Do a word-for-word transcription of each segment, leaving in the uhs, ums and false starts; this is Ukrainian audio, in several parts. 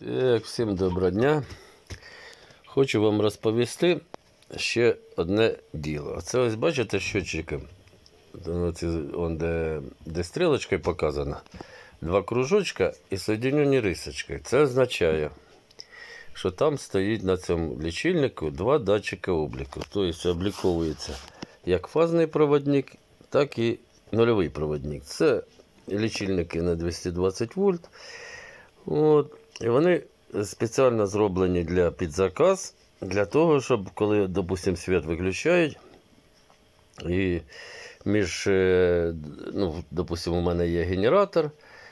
Так, всім доброго дня. Хочу вам розповісти ще одне діло. Це ось бачите щотчики, он де, де стрілочкою показано, два кружочка і соєдинені рисочки. Це означає, що там стоїть на цьому лічильнику два датчика обліку. Тобто обліковується як фазний проводник, так і нульовий проводник. Це лічильники на двісті двадцять вольт. От. І вони спеціально зроблені для підзаказ, для того, щоб коли, допустимо, світ виключають, і між, ну, допустимо, у мене є генератор,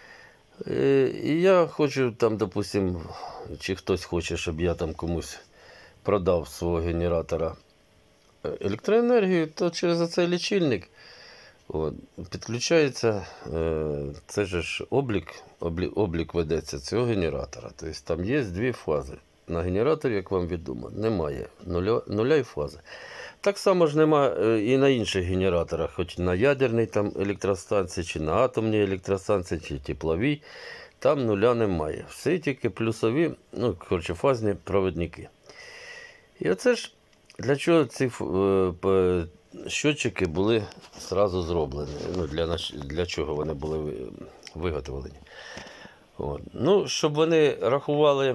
і я хочу там, допустимо, чи хтось хоче, щоб я там комусь продав свого генератора електроенергію, то через цей лічильник от, підключається, це ж облік, облік, облік ведеться цього генератора. Тобто там є дві фази. На генераторі, як вам відомо, немає нуля, нуля і фази. Так само ж немає і на інших генераторах, хоч на ядерній там електростанції, чи на атомній електростанції, чи тепловій, там нуля немає. Все тільки плюсові, ну, коротше, фазні проводники. І оце ж для чого ці е, щотчики були одразу зроблені, ну, для, для чого вони були виготовлені. От. Ну, щоб вони рахували,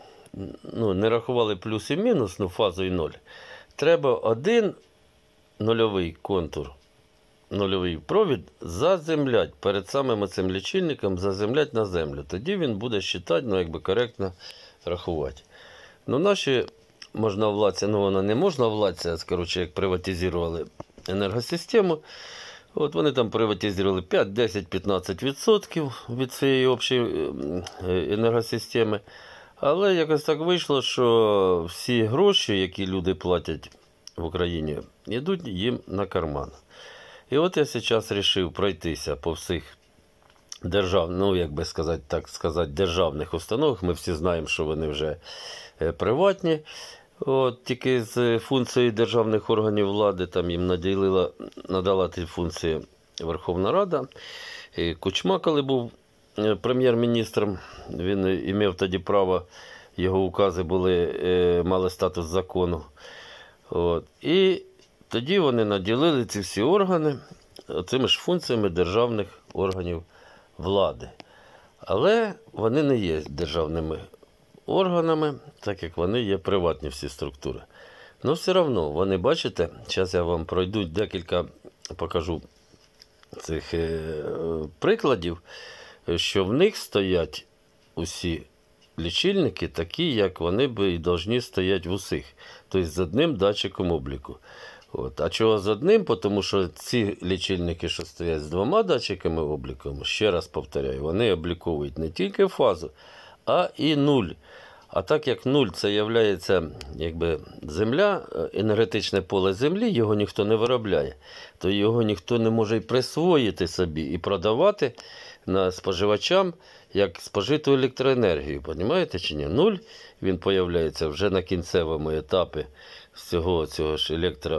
ну, не рахували плюс і мінус, ну, фазу і ноль, треба один нульовий контур, нульовий провід заземлять перед самим цим лічильником, заземлять на землю. Тоді він буде вважати, ну, якби коректно рахувати. Ну, наші можновладці, ну, вона не можновладці, коротше, як приватизували енергосистему, от вони там приватизували п'ять, десять, п'ятнадцять відсотків від цієї общої енергосистеми. Але якось так вийшло, що всі гроші, які люди платять в Україні, йдуть їм на карман. І от я зараз вирішив пройтися по всіх держав, ну, як би сказати, так сказати, державних установах. Ми всі знаємо, що вони вже приватні. От, тільки з функцією державних органів влади там їм наділила, надала ті функції Верховна Рада. І Кучма, коли був прем'єр-міністром, він мав тоді право, його укази були, мали статус закону. От. І тоді вони наділили ці всі органи цими ж функціями державних органів влади. Але вони не є державними органами, так як вони є приватні всі структури. Ну, все одно, вони, бачите, зараз я вам пройду декілька, покажу цих е, прикладів, що в них стоять усі лічильники такі, як вони би і повинні стояти в усіх. Тобто з одним датчиком обліку. От. А чого з одним? Тому що ці лічильники, що стоять з двома датчиками обліку, ще раз повторяю, вони обліковують не тільки фазу, а і нуль. А так як нуль це є, якби, земля, енергетичне поле землі, його ніхто не виробляє, то його ніхто не може і присвоїти собі і продавати на споживачам як спожиту електроенергію. Понімаєте чи ні? Нуль, він появляється вже на кінцевому етапі всього цього ж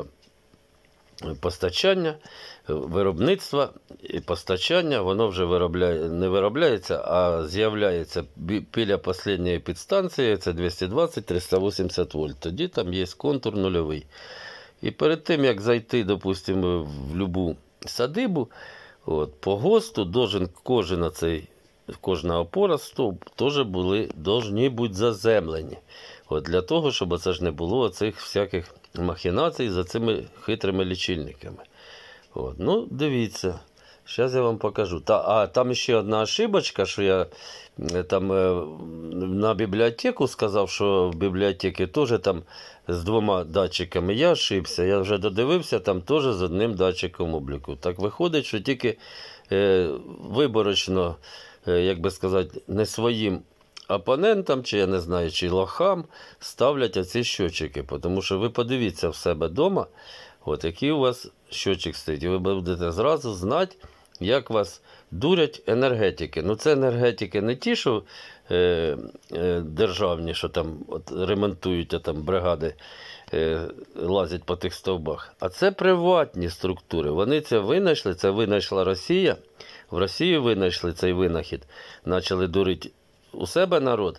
електропостачання, виробництва і постачання, воно вже виробляє, не виробляється, а з'являється біля останньої підстанції, це двісті двадцять - триста вісімдесят вольт. Тоді там є контур нульовий. І перед тим, як зайти, допустимо, в будь-яку садибу, от, по ГОСТу должен кожен цей, кожна опора, стовп, теж були, повинні бути заземлені. От, для того, щоб це ж не було цих всяких махінацій за цими хитрими лічильниками. От. Ну, дивіться, зараз я вам покажу. Та, а там ще одна ошибочка, що я там на бібліотеку сказав, що в бібліотеці теж там з двома датчиками. Я ошибся, я вже додивився, там теж з одним датчиком обліку. Так виходить, що тільки е, виборочно, е, як би сказати, не своїм опонентам, чи я не знаю, чи лохам ставлять оці щотчики. Тому що ви подивіться в себе вдома, от який у вас щотчик стоїть. І ви будете зразу знати, як вас дурять енергетики. Ну, це енергетики не ті, що е, е, державні, що там от, ремонтують, а там бригади е, лазять по тих стовбах. А це приватні структури. Вони це винайшли, це винайшла Росія. В Росії винайшли цей винахід. Почали дурити у себе народ.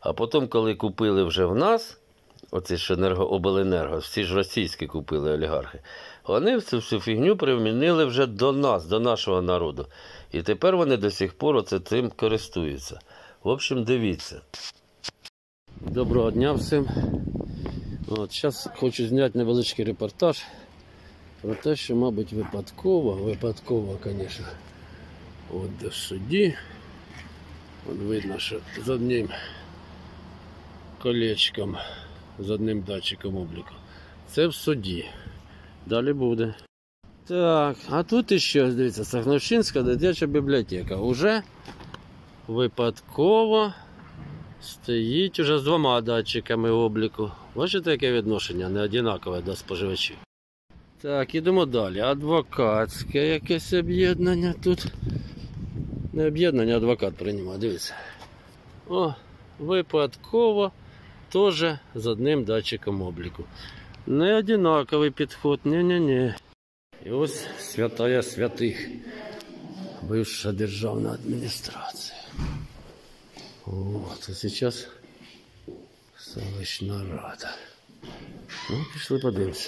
А потім, коли купили вже в нас, оці ж енерго, обленерго, всі ж російські купили олігархи, вони цю всю фігню примінили вже до нас, до нашого народу. І тепер вони до сих пор оце цим користуються. В общем, дивіться. Доброго дня всім. От, зараз хочу зняти невеличкий репортаж про те, що, мабуть, випадково, випадково, звісно, от де в суді. От видно, що з одним колечком, з одним датчиком обліку. Це в суді. Далі буде. Так, а тут іще, дивіться, Сахновщинська дитяча бібліотека. Уже випадково стоїть уже з двома датчиками обліку. Бачите, яке відношення не однакове до споживачів. Так, ідемо далі. Адвокатське якесь об'єднання тут. Не об'єднання, адвокат приймає, дивіться. О, випадково теж з одним датчиком обліку. Не однаковий підход, ні-ні-ні. І ось святая святих. Бывшая державна адміністрація. Вот, а сейчас селищна рада. Ну, пішли подивимося.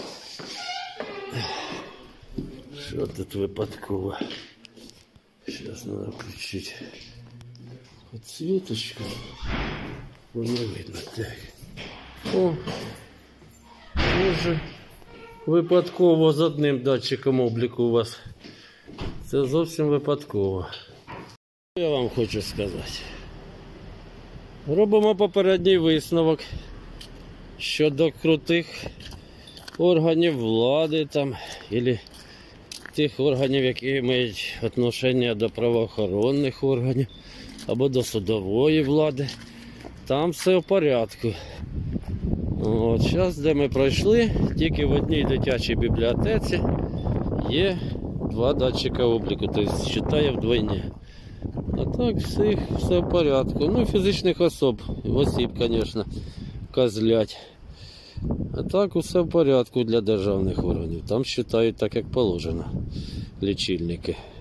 Що тут випадково? Сейчас надо включить подсветочку. Не видно, так. О, тоже випадково з одним датчиком обліку у вас. Це зовсім випадково. Я вам хочу сказати. Робимо попередній висновок щодо крутих органів влади там, або тих органів, які мають відношення до правоохоронних органів, або до судової влади. Там все в порядку. От, зараз, де ми пройшли, тільки в одній дитячій бібліотеці є два датчика обліку, тобто вважає вдвойні. А так всіх все в порядку. Ну, фізичних особ, осіб, звісно, козлять. А так усе в порядку для державних органів. Там вважають так, як положено, лічильники.